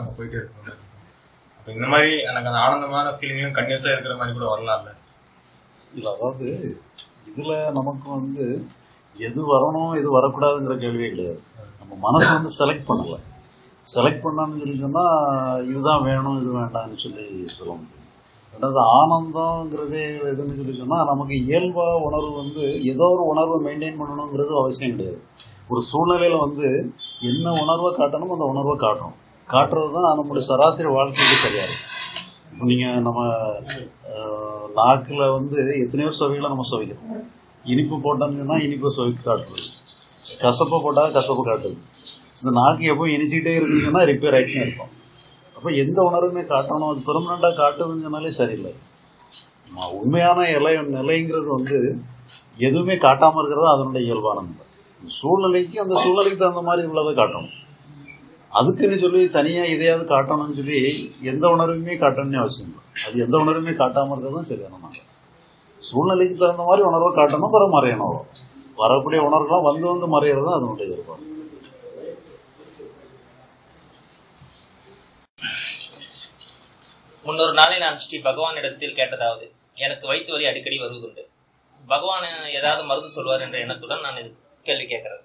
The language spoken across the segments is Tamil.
நம்ம போயிட்டே இருக்கோம். அப்போ இந்த மாதிரி எனக்கு அந்த ஆனந்தமான ஃபீலிங்லையும் கன்யூஸாக இருக்கிற மாதிரி கூட வரலாம்ல. இல்லை, அதாவது இதில் நமக்கு எது வரணும் எது வரக்கூடாதுங்கிற கேள்வியே கிடையாது. நம்ம மனசை செலக்ட் பண்ணலை. செலக்ட் பண்ணான்னு சொல்லி சொன்னால் இதுதான் வேணும் இது வேண்டாம்னு சொல்லி சொல்ல முடியும். ரெண்டாவது ஆனந்தங்கிறதே எதுன்னு சொல்லி சொன்னால் நமக்கு இயல்பாக உணர்வு ஏதோ ஒரு உணர்வை மெயின்டைன் பண்ணணுங்கிறது அவசியம் கிடையாது. ஒரு சூழ்நிலையில் என்ன உணர்வை காட்டணும் அந்த உணர்வை காட்டுறது தான் நம்மளுடைய சராசரி வாழ்க்கைக்கு சரியாக இருக்கும். இப்போ நீங்கள் நம்ம நாக்கில் எத்தனையோ சுவைகளை நம்ம சுவைக்கிறோம். இனிப்பு போட்டோம்னா இனிப்பை சுவைக்கு காட்டுறது, கசப்பை போட்டால் கசப்பு காட்டுது. இந்த நாக்கு எப்போ இனிச்சிக்கிட்டே இருக்குதுன்னா ரிப்பேர் ஆகிட்டே இருக்கும். அப்போ எந்த உணர்வுமே காட்டணும் அது பெர்மனண்டாக காட்டுதுன்னு சொன்னாலே சரியில்லை. உண்மையான நிலைங்கிறது எதுவுமே காட்டாமல் இருக்கிறது அதனுடைய இயல்பானது. சூழ்நிலைக்கு அந்த சூழ்நிலைக்கு தகுந்த மாதிரி உள்ளதை காட்டணும். அதுக்குன்னு சொல்லி தனியாக இதையாவது காட்டணும்னு சொல்லி எந்த உணர்வுமே காட்டணும்னு அவசியம் இல்லை. அது எந்த உணர்வுமே காட்டாமல் இருக்கிறதும் சரியான நாங்கள் சூழ்நிலைக்கு தகுந்த மாதிரி உணர்வை காட்டணும், பிற மறையணும். வரக்கூடிய உணர்வுலாம் வந்து மறையிறது தான் அதனுடைய இயல்பானது. முன்னொரு நாளில் நான் ஸ்ரீ பகவானிடத்தில் கேட்டதாவது, எனக்கு வயிற்று வலி அடிக்கடி வருவதுண்டு. பகவான் ஏதாவது மருந்து சொல்வார் என்ற எண்ணத்துடன் நான் இது கேள்வி கேட்கறது.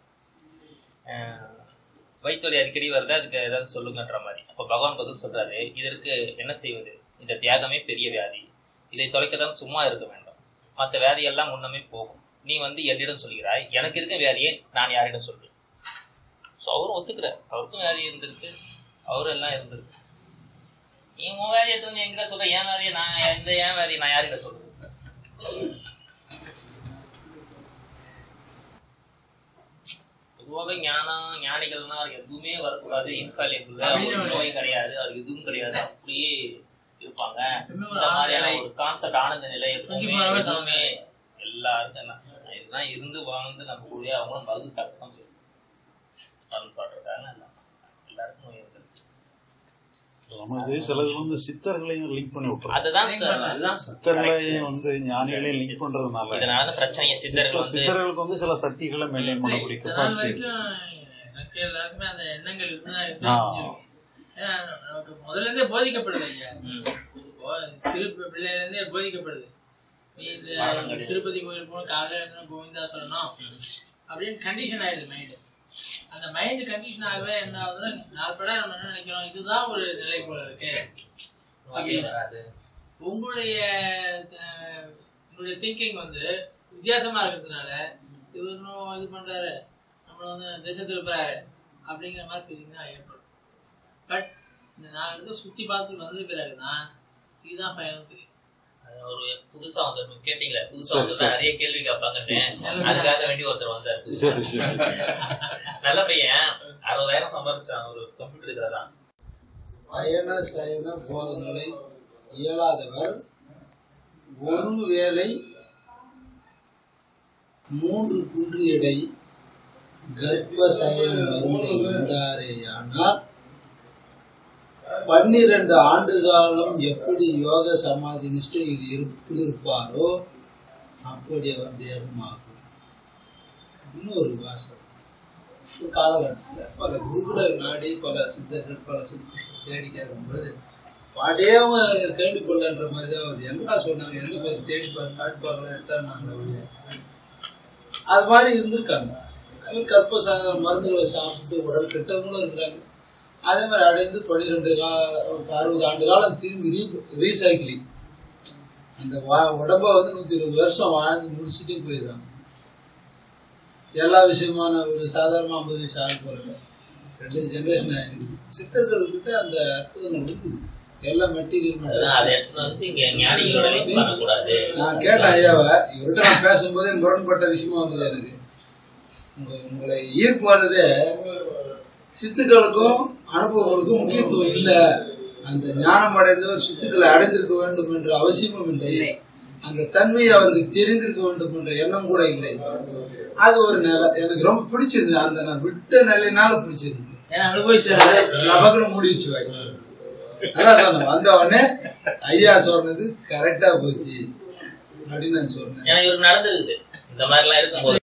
வயிற்று வலி அடிக்கடி வருது, அதுக்கு ஏதாவது சொல்லுங்கன்ற மாதிரி. அப்போ பகவான் பதில் சொல்றாரு, இதற்கு என்ன செய்வது? இந்த தியாகமே பெரிய வியாதி. இதை தொலைக்கத்தான் சும்மா இருக்க வேண்டும். மற்ற வியாதியெல்லாம் முன்னமே போகும். நீ என்னிடம் சொல்கிறாய், எனக்கு இருக்க வியாதியை நான் யாரிடம் சொல்றேன்? ஸோ அவரும் ஒத்துக்கிறார், அவருக்கும் வியாதி இருந்திருக்கு, அவரும் எல்லாம் இருந்திருக்கு. நீ உன் வேலையை எடுத்து என்கிட்ட சொல்ற, என் வேலையை நான் என் வேலையை நான் யார்கிட்ட சொல்றேன்? பொதுவாக ஞானிகள்னா எதுவுமே வரக்கூடாது, இன்ஃபாலிபிள், அவருக்கு நோய் கிடையாது, அவருக்கு எதுவும் கிடையாது, அப்படியே இருப்பாங்க. இந்த மாதிரியான ஒரு கான்செப்ட் ஆனந்த நிலை எப்பவுமே எல்லாருக்கும் இதெல்லாம் இருந்து வாழ்ந்து நம்ம கூட அவங்களும் மருந்து சட்டம் மருந்து பாடுறதுக்காக எல்லாருக்கும் நோய் இருக்கு. சிலது சித்தர்களையும் லிங்க் பண்ணி விட்டுறோம். சித்தர்களையும் ஞானிகளையும் லிங்க் பண்றதுனால இதனால பிரச்சனை. சித்தர்களுக்கு சில சக்திகளை மெயின்டைன் பண்ணக்கூடிய கெப்பாசிட்டி எனக்கு எல்லாருக்குமே அந்த எண்ணங்கள் முதல்ல இருந்தே போதிக்கப்படுது. பிள்ளைல இருந்தே போதிக்கப்படுது. நீ திருப்பதி கோயில் போன காலையில கோவிந்தா சொல்லணும் அப்படின்னு கண்டிஷன் ஆயிடுது மைண்டு. அந்த மைண்ட் கண்டிஷன் ஆகவே என்ன ஆகுதுன்னா, நாற்படா நம்ம என்ன நினைக்கிறோம், இதுதான் ஒரு நிலை போல இருக்கு அப்படின்னு. உங்களுடைய திங்கிங் வித்தியாசமா இருக்கிறதுனால இவரும் இது பண்றாரு, நம்மள திசை திருப்புறாரு அப்படிங்கிற மாதிரி ஃபீலிங் தான் ஏற்படும். பட் இந்த 4 சுத்தி பார்த்து வந்தது பிறகுதான் இதுதான் ஃபைனல் தெரியும். ஒரு புதுசா கேட்டீங்களா, புதுசா நிறைய கேள்வி கேட்பாங்க, அதுக்காக வேண்டி ஒருத்தர் வந்தார். நல்ல பையன், 60,000 சம்பாதிச்சான், ஒரு கம்ப்யூட்டர் இருக்கிறதான். பயண சயன போதங்களை இயலாதவர் ஒரு வேளை 3 குன்றியடை கர்ப்ப சயன மருந்தை உண்டாரேயானால் 12 ஆண்டு காலம் எப்படி யோக சமாதி நிஷ்டையில் இருப்பாரோ அப்படி அவர் தேவமாகும். இன்னொரு வாசம் காலகட்டத்தில் பல குருகுல நாடி பல சித்தர்கள் பல சித்தர்கள் தேடி கேட்கும்போது பாடேவ கேள்வி கொள்ளன்ற மாதிரி தான் வருது. எங்கடா சொன்னாங்க, எனக்கு போய் தேடி காட்டுப்பாங்க எடுத்தாங்க. அது மாதிரி இருந்திருக்காங்க. கற்ப மருந்துகளை சாப்பிட்டு உடல் கெட்டவங்களும் இருக்கிறாங்க. அதே மாதிரி அடைந்து 60 ஆண்டு காலம் திரும்பி ரீசைக்கிளிங் அந்த உடம்ப 120 வருஷம் வாழ்ந்து முடிச்சுட்டு போயிடுவாங்க. எல்லா விஷயமான ஒரு சாதாரண 50 வயசு ஆக போறாங்க. 2 ஜெனரேஷன் ஆகிடுது. சித்தர்கள் கிட்ட அந்த அற்புதங்கள் இருக்குது. எல்லாம் மெட்டீரியல் நான் கேட்டேன் ஐயாவை, இவர்கிட்ட நான் பேசும்போதே முரண்பட்ட விஷயமா வந்தது எனக்கு. உங்களை ஈர்ப்பு வந்ததே சித்துக்களுக்கும் அனுபவங்களுக்கும் முக்கியத்துவம் இல்லை. அந்த ஞானம் அடைந்தவர் சித்துக்களை அடைந்திருக்க வேண்டும் என்ற அவசியமும் இல்லை. அந்த தன்மையை அவருக்கு தெரிந்திருக்க வேண்டும் என்ற எண்ணம் கூட இல்லை. அது ஒரு நிலை எனக்கு ரொம்ப பிடிச்சிருந்தது. அந்த நான் விட்ட நிலையினால பிடிச்சிருந்தது. ஏன்னா அனுபவிச்சு முடிச்சு அதான் சொன்னேன். வந்த உடனே ஐயா சொன்னது கரெக்டா போச்சு அப்படின்னு நான் சொன்னேன். நடந்தது இந்த மாதிரி எல்லாம் இருக்கும்போது